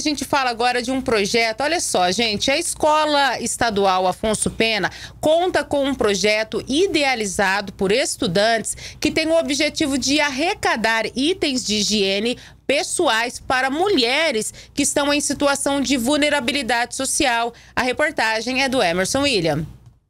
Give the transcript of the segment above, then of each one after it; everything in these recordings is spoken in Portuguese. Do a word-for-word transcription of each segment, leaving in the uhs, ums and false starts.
A gente fala agora de um projeto. Olha só, gente, a Escola Estadual Afonso Pena conta com um projeto idealizado por estudantes que tem o objetivo de arrecadar itens de higiene pessoais para mulheres que estão em situação de vulnerabilidade social. A reportagem é do Emerson William.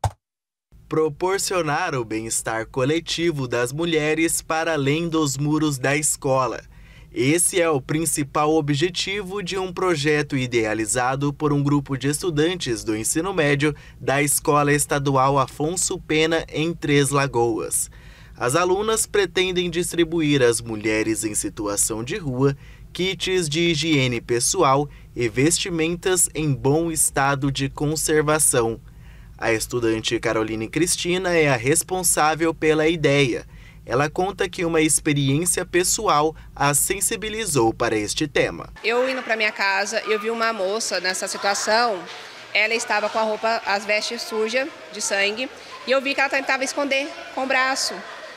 Proporcionar o bem-estar coletivo das mulheres para além dos muros da escola. Esse é o principal objetivo de um projeto idealizado por um grupo de estudantes do ensino médio da Escola Estadual Afonso Pena, em Três Lagoas. As alunas pretendem distribuir às mulheres em situação de rua kits de higiene pessoal e vestimentas em bom estado de conservação. A estudante Caroline Cristina é a responsável pela ideia. Ela conta que uma experiência pessoal a sensibilizou para este tema. Eu indo para minha casa, eu vi uma moça nessa situação, ela estava com a roupa, as vestes sujas de sangue, e eu vi que ela tentava esconder com o braço.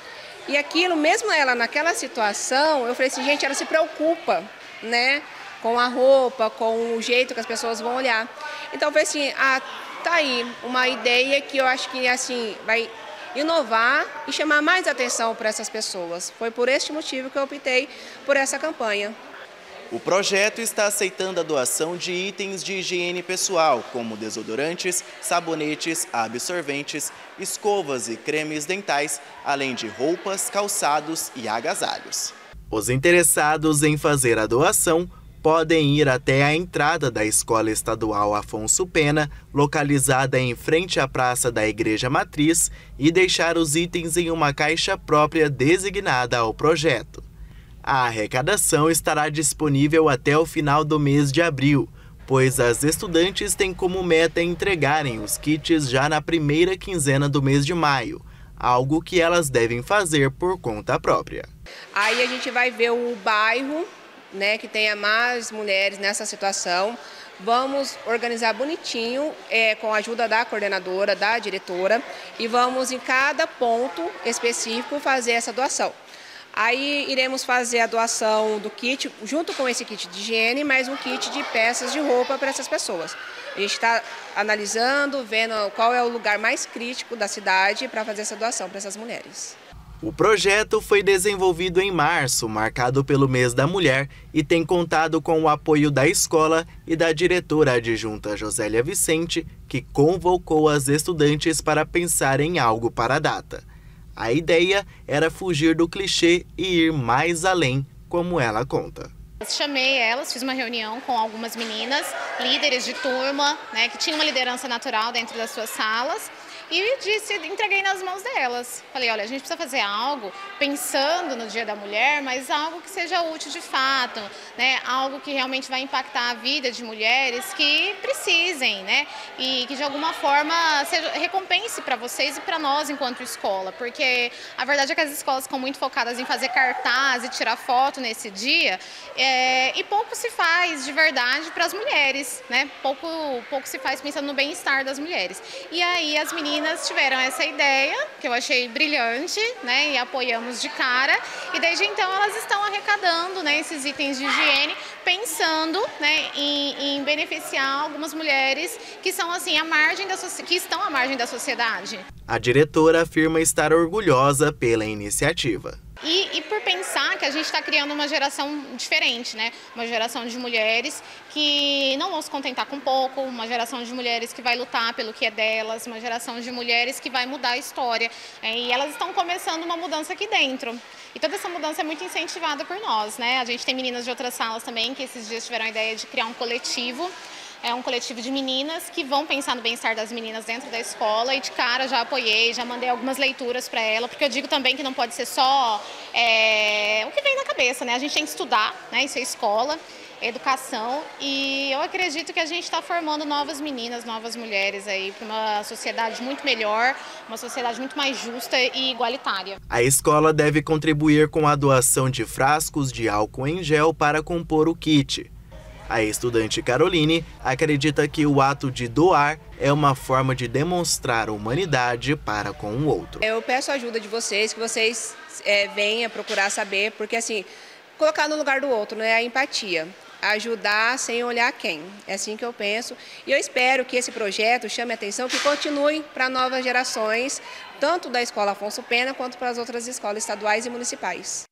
E aquilo, mesmo ela naquela situação, eu falei assim, gente, ela se preocupa, né, com a roupa, com o jeito que as pessoas vão olhar. Então eu falei assim, ah, tá aí, uma ideia que eu acho que assim vai inovar e chamar mais atenção para essas pessoas. Foi por este motivo que eu optei por essa campanha. O projeto está aceitando a doação de itens de higiene pessoal, como desodorantes, sabonetes, absorventes, escovas e cremes dentais, além de roupas, calçados e agasalhos. Os interessados em fazer a doação podem ir até a entrada da Escola Estadual Afonso Pena, localizada em frente à Praça da Igreja Matriz, e deixar os itens em uma caixa própria designada ao projeto. A arrecadação estará disponível até o final do mês de abril, pois as estudantes têm como meta entregarem os kits já na primeira quinzena do mês de maio, algo que elas devem fazer por conta própria. Aí a gente vai ver o bairro, né, que tenha mais mulheres nessa situação. Vamos organizar bonitinho, é, com a ajuda da coordenadora, da diretora, e vamos em cada ponto específico fazer essa doação. Aí iremos fazer a doação do kit, junto com esse kit de higiene, mais um kit de peças de roupa para essas pessoas. A gente está analisando, vendo qual é o lugar mais crítico da cidade para fazer essa doação para essas mulheres. O projeto foi desenvolvido em março, marcado pelo mês da mulher, e tem contado com o apoio da escola e da diretora adjunta Josélia Vicente, que convocou as estudantes para pensar em algo para a data. A ideia era fugir do clichê e ir mais além, como ela conta. Chamei elas, fiz uma reunião com algumas meninas, líderes de turma, né, que tinham uma liderança natural dentro das suas salas, e disse, entreguei nas mãos delas. Falei, olha, a gente precisa fazer algo pensando no Dia da Mulher, mas algo que seja útil de fato, né? Algo que realmente vai impactar a vida de mulheres que precisem, né? E que de alguma forma seja, recompense para vocês e para nós enquanto escola, porque a verdade é que as escolas ficam muito focadas em fazer cartaz e tirar foto nesse dia, é, e pouco se faz de verdade para as mulheres, né? Pouco, pouco se faz pensando no bem-estar das mulheres. E aí as meninas Meninas tiveram essa ideia, que eu achei brilhante, né, e apoiamos de cara, e desde então elas estão arrecadando, né, esses itens de higiene, pensando, né, em, em beneficiar algumas mulheres que são assim à margem da que estão à margem da sociedade. A diretora afirma estar orgulhosa pela iniciativa. E, e por pensar que a gente está criando uma geração diferente, né? Uma geração de mulheres que não vão se contentar com pouco, uma geração de mulheres que vai lutar pelo que é delas, uma geração de mulheres que vai mudar a história. É, e elas estão começando uma mudança aqui dentro. E toda essa mudança é muito incentivada por nós, né? A gente tem meninas de outras salas também que esses dias tiveram a ideia de criar um coletivo. É um coletivo de meninas que vão pensar no bem-estar das meninas dentro da escola, e de cara já apoiei, já mandei algumas leituras para ela, porque eu digo também que não pode ser só é, o que vem na cabeça, né? A gente tem que estudar, né? Isso é escola, é educação, e eu acredito que a gente está formando novas meninas, novas mulheres aí para uma sociedade muito melhor, uma sociedade muito mais justa e igualitária. A escola deve contribuir com a doação de frascos de álcool em gel para compor o kit. A estudante Caroline acredita que o ato de doar é uma forma de demonstrar humanidade para com o outro. Eu peço a ajuda de vocês, que vocês é, venham procurar saber, porque assim, colocar no lugar do outro, né, a empatia. ajudar sem olhar quem. É assim que eu penso. E eu espero que esse projeto chame a atenção, que continue para novas gerações, tanto da Escola Afonso Pena quanto para as outras escolas estaduais e municipais.